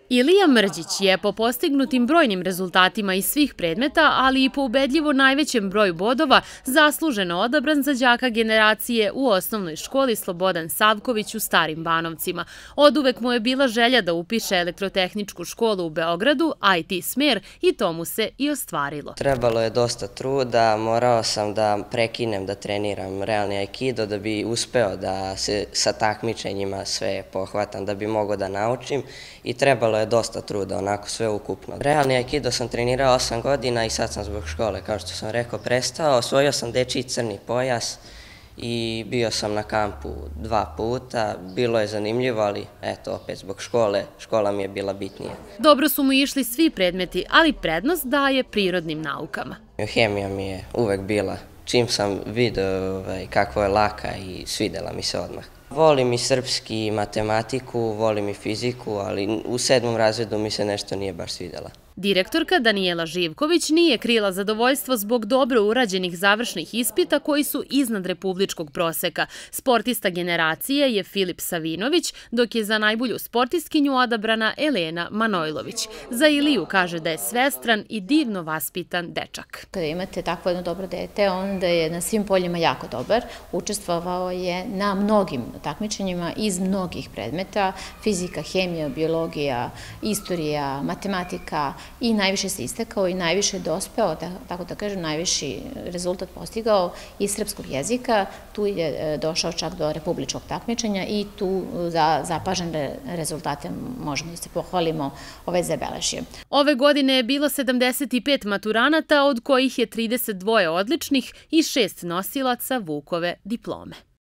Ilija Mrđić je po postignutim brojnim rezultatima iz svih predmeta, ali i po ubedljivo najvećem broju bodova, zasluženo odabran za đaka generacije u osnovnoj školi Slobodan Savković u Starim Banovcima. Oduvek mu je bila želja da upiše elektrotehničku školu u Beogradu, IT smer, i to mu se i ostvarilo. Trebalo je dosta truda, morao sam da prekinem da treniram realni aikido da bi uspeo da se sa takmičenjima sve pohvatam, da bi mogao da naučim i trebalo je dosta truda, onako sve ukupno. Realni aikido sam trenirao 8 godina i sad sam zbog škole, kao što sam rekao, prestao. Osvojio sam dečiji crni pojas i bio sam na kampu 2 puta. Bilo je zanimljivo, ali eto, opet zbog škole, škola mi je bila bitnija. Dobro su mu išli svi predmeti, ali prednost daje prirodnim naukama. Hemija mi je uvek bila. Čim sam vidio kako je laka i svidela mi se odmah. Volim i srpski i matematiku, volim i fiziku, ali u 7. razredu mi se nešto nije baš svidela. Direktorka Danijela Živković nije krila zadovoljstvo zbog dobro urađenih završnih ispita koji su iznad republičkog proseka. Sportista generacije je Filip Savinović, dok je za najbolju sportistkinju odabrana Elena Manojlović. Za Iliju kaže da je svestran i divno vaspitan dečak. Kada imate takvo jedno dobro dete, onda je na svim poljima jako dobar. Učestvovao je na mnogim takmičenjima iz mnogih predmeta, fizika, hemija, biologija, istorija, matematika, i najviše se istakao i najviše dospeo, tako da kažem, najviši rezultat postigao iz srpskog jezika. Tu je došao čak do republičkog takmičenja i tu za zapažene rezultate možemo da se pohvalimo zabeležio. Ove godine je bilo 75 maturanata, od kojih je 32 odličnih i 6 nosilaca Vukove diplome.